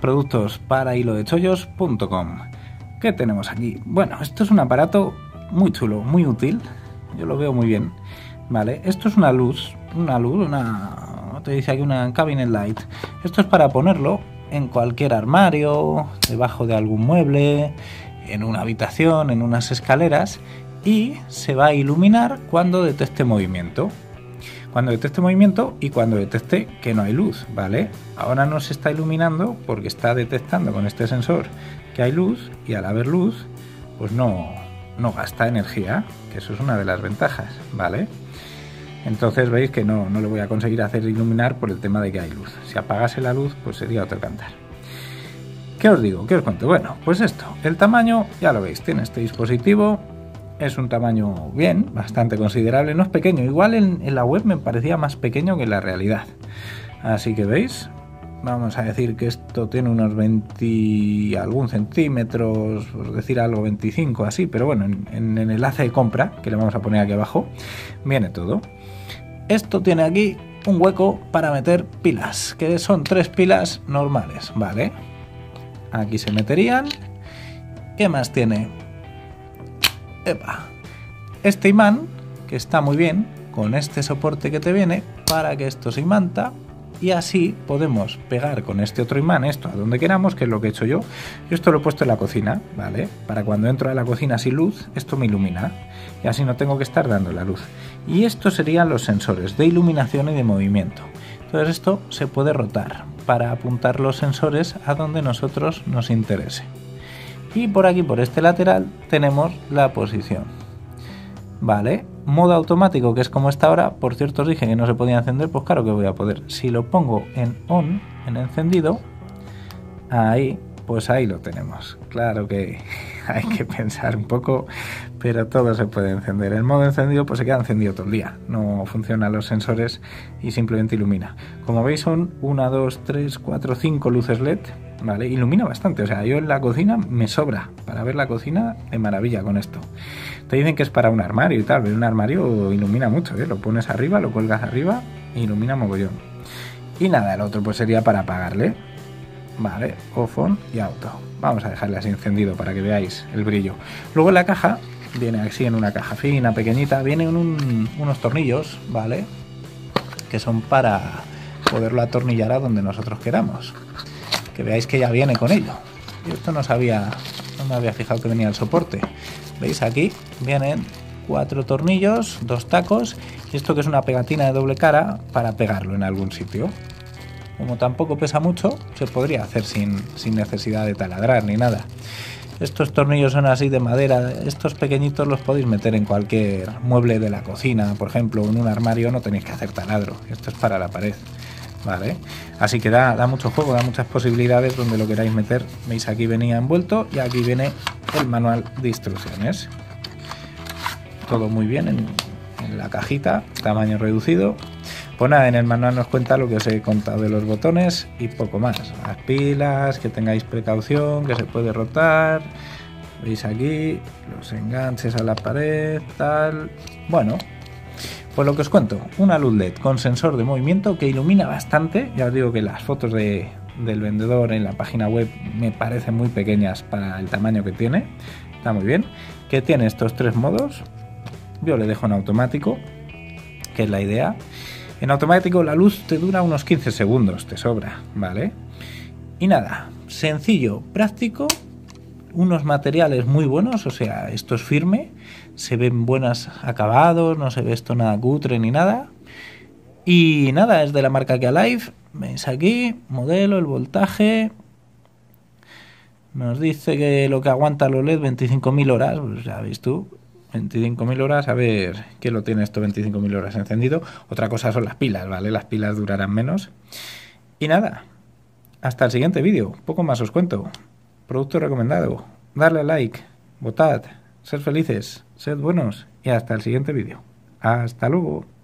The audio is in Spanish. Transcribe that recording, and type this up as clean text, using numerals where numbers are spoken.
productos para hilodechollos.com. ¿Qué tenemos aquí? Bueno, esto es un aparato muy chulo, muy útil. Yo lo veo muy bien. Vale, esto es una te dice aquí una cabinet light. Esto es para ponerlo en cualquier armario, debajo de algún mueble, en una habitación, en unas escaleras, y se va a iluminar cuando detecte movimiento. Cuando detecte movimiento y cuando detecte que no hay luz, ¿vale? Ahora no se está iluminando porque está detectando con este sensor que hay luz, y al haber luz, pues no gasta energía, que eso es una de las ventajas, ¿vale? Entonces veis que no le voy a conseguir hacer iluminar por el tema de que hay luz. Si apagase la luz, pues sería otro cantar. ¿Qué os digo? ¿Qué os cuento? Bueno, pues esto, el tamaño, ya lo veis, tiene este dispositivo. Es un tamaño bien, bastante considerable, no es pequeño. Igual en la web me parecía más pequeño que en la realidad. Así que veis, vamos a decir que esto tiene unos 20 algún centímetros, por decir algo, 25 así, pero bueno, en el enlace de compra, que le vamos a poner aquí abajo, viene todo. Esto tiene aquí un hueco para meter pilas, que son 3 pilas normales, ¿vale? Aquí se meterían. ¿Qué más tiene? Epa. Este imán, que está muy bien, con este soporte que te viene, para que esto se imanta, y así podemos pegar con este otro imán esto a donde queramos, que es lo que he hecho yo. Yo esto lo he puesto en la cocina, ¿vale? Para cuando entro a la cocina sin luz, esto me ilumina, y así no tengo que estar dando la luz. Y estos serían los sensores de iluminación y de movimiento. Entonces esto se puede rotar para apuntar los sensores a donde nosotros nos interese. Y por aquí, por este lateral, tenemos la posición. Vale, modo automático, que es como está ahora. Por cierto, os dije que no se podía encender, pues claro que voy a poder. Si lo pongo en on, en encendido, ahí, pues ahí lo tenemos. Claro que hay que pensar un poco, pero todo se puede encender. El modo encendido pues se queda encendido todo el día, no funcionan los sensores y simplemente ilumina. Como veis son 1, 2, 3, 4, 5 luces LED, ¿vale? Ilumina bastante, o sea, yo en la cocina me sobra para ver la cocina de maravilla con esto. Te dicen que es para un armario y tal, pero un armario ilumina mucho, ¿eh? Lo pones arriba, lo cuelgas arriba e ilumina mogollón. Y nada, el otro pues sería para apagarle. Vale, off, on y auto. Vamos a dejarle así encendido para que veáis el brillo. Luego en la caja, viene así en una caja fina, pequeñita, vienen unos tornillos, ¿vale? Que son para poderlo atornillar a donde nosotros queramos. Que veáis que ya viene con ello. Y esto no me había fijado que venía el soporte. ¿Veis? Aquí vienen 4 tornillos, 2 tacos, y esto que es una pegatina de doble cara para pegarlo en algún sitio. Como tampoco pesa mucho, se podría hacer sin necesidad de taladrar ni nada. Estos tornillos son así de madera, estos pequeñitos los podéis meter en cualquier mueble de la cocina, por ejemplo, en un armario no tenéis que hacer taladro, esto es para la pared, ¿vale? Así que da mucho juego, da muchas posibilidades donde lo queráis meter. Veis, aquí venía envuelto y aquí viene el manual de instrucciones. Todo muy bien en la cajita, tamaño reducido. Pues nada, en el manual nos cuenta lo que os he contado de los botones y poco más. Las pilas, que tengáis precaución, que se puede rotar. Veis aquí los enganches a la pared, tal. Bueno, pues lo que os cuento, una luz LED con sensor de movimiento que ilumina bastante. Ya os digo que las fotos del vendedor en la página web me parecen muy pequeñas para el tamaño que tiene. Está muy bien. Que tiene estos 3 modos. Yo le dejo en automático, que es la idea. En automático la luz te dura unos 15 segundos, te sobra, ¿vale? Y nada, sencillo, práctico, unos materiales muy buenos, o sea, esto es firme, se ven buenos acabados, no se ve esto nada cutre ni nada. Y nada, es de la marca Kealive, veis aquí, modelo, el voltaje. Nos dice que lo que aguanta los LED 25.000 horas, pues ya ves tú. 25.000 horas, a ver qué lo tiene esto 25.000 horas encendido. Otra cosa son las pilas, ¿vale? Las pilas durarán menos. Y nada, hasta el siguiente vídeo. Poco más os cuento. Producto recomendado. Darle a like, votad, sed felices, sed buenos y hasta el siguiente vídeo. Hasta luego.